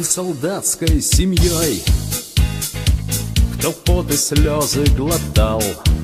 солдатской семьей, кто пот и слезы глотал,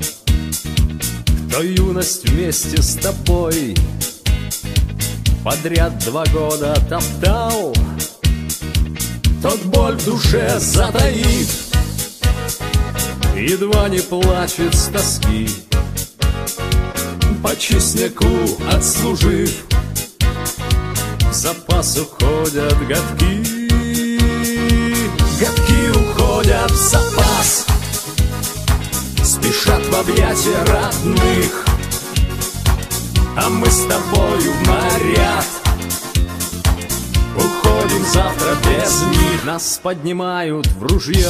кто юность вместе с тобой подряд 2 года топтал, тот боль в душе затаит, едва не плачет с тоски, по честняку отслужив, в запас уходят годки. Годки уходят в запас, спешат в объятия родных, а мы с тобою в наряд уходим завтра без них. Нас поднимают в ружье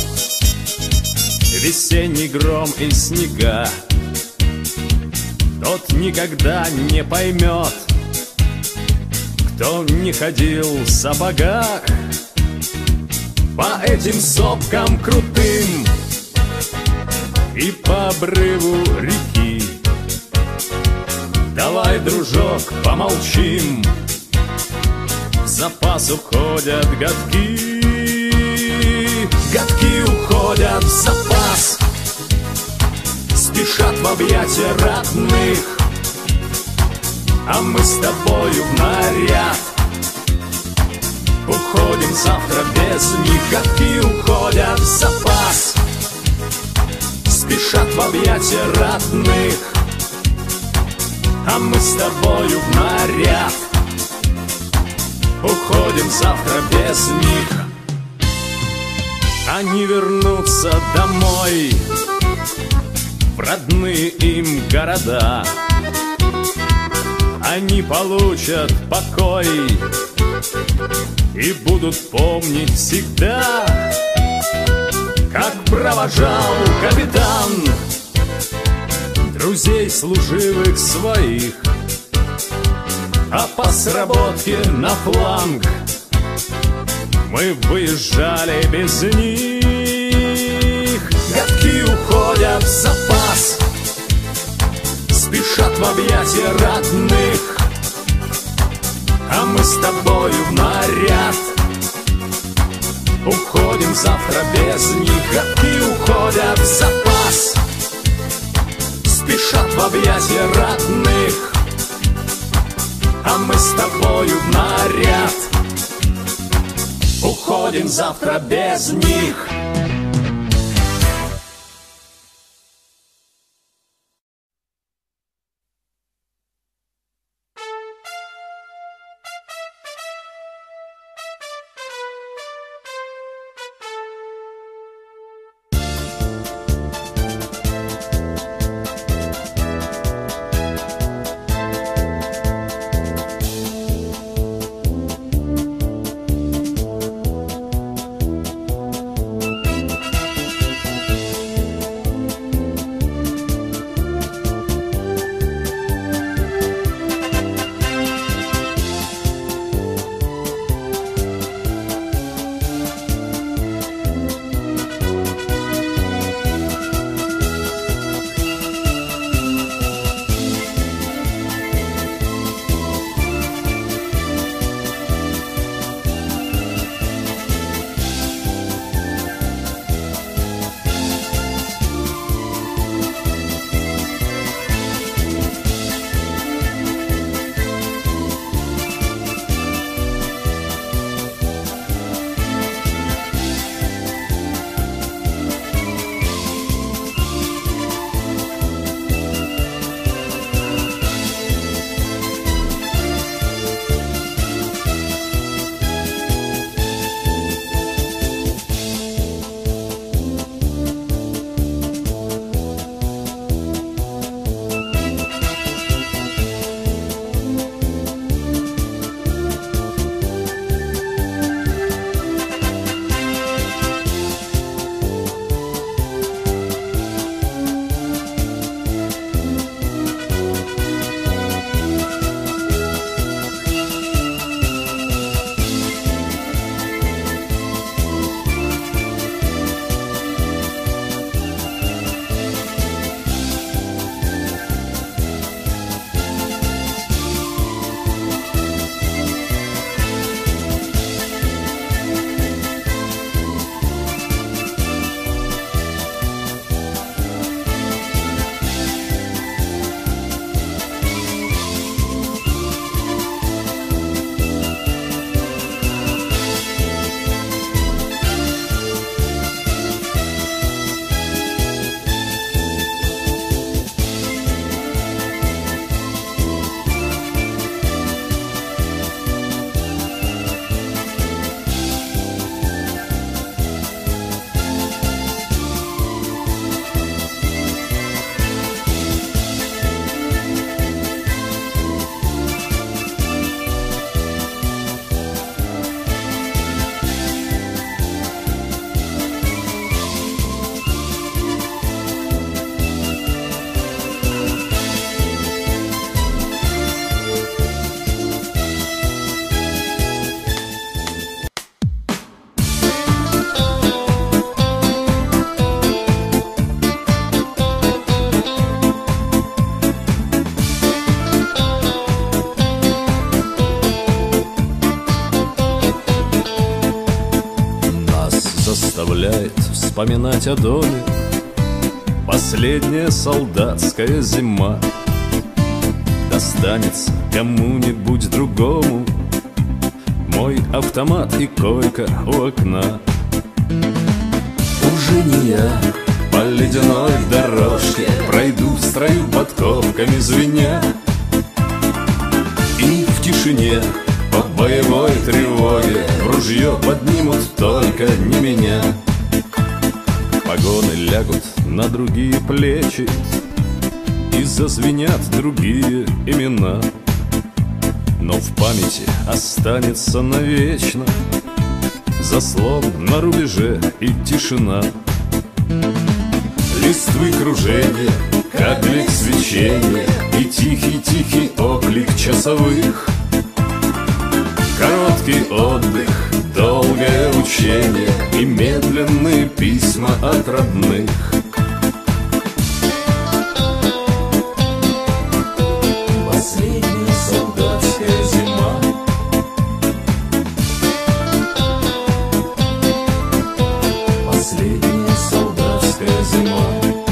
весенний гром и снега, тот никогда не поймет, кто не ходил в сапогах по этим сопкам крутым и по обрыву реки. Давай, дружок, помолчим, в запас уходят годки. Годки уходят в запас, спешат в объятия родных, а мы с тобою в наряд уходим завтра без них. Годки уходят в запас, спешат в объятия родных, а мы с тобою в наряд уходим завтра без них. Они вернутся домой, в родные им города, они получат покой и будут помнить всегда, как провожал капитан друзей служивых своих, а по сработке на фланг мы выезжали без них. Годки уходят в запас, спешат в объятия родных, а мы с тобою в наряд уходим завтра без них. Годки уходят в запас, спешат в объятия родных, а мы с тобою в наряд уходим завтра без них. вспоминать о доме. Последняя солдатская зима достанется кому-нибудь другому. Мой автомат и койка у окна. Уже не я по ледяной дорожке пройду в строю подковками звеня. И в тишине по боевой тревоге в ружье поднимут только не меня. Погоны лягут на другие плечи и зазвенят другие имена. Но в памяти останется навечно заслон на рубеже и тишина. Листвы кружения, как блик свечения, и тихий-тихий оклик часовых. Короткий отдых, долгое учение и медленные письма от родных. Последняя солдатская зима. Последняя солдатская зима.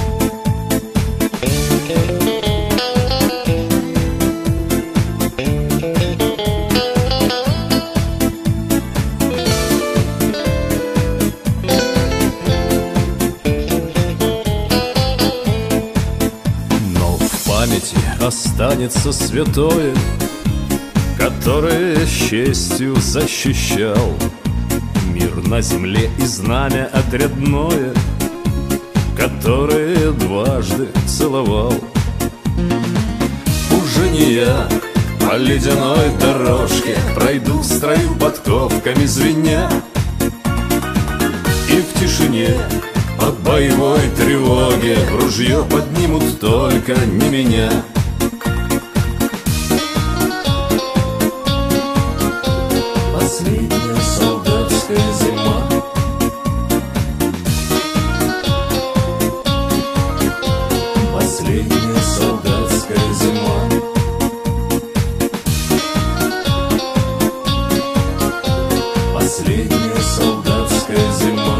В памяти останется святое, которое с честью защищал мир на земле и знамя отрядное, которое дважды целовал. Уже не я по ледяной дорожке пройду в строю подковками звеня. И в тишине по боевой тревоге в ружье поднимут только не меня. Последняя солдатская зима. Последняя солдатская зима. Последняя солдатская зима.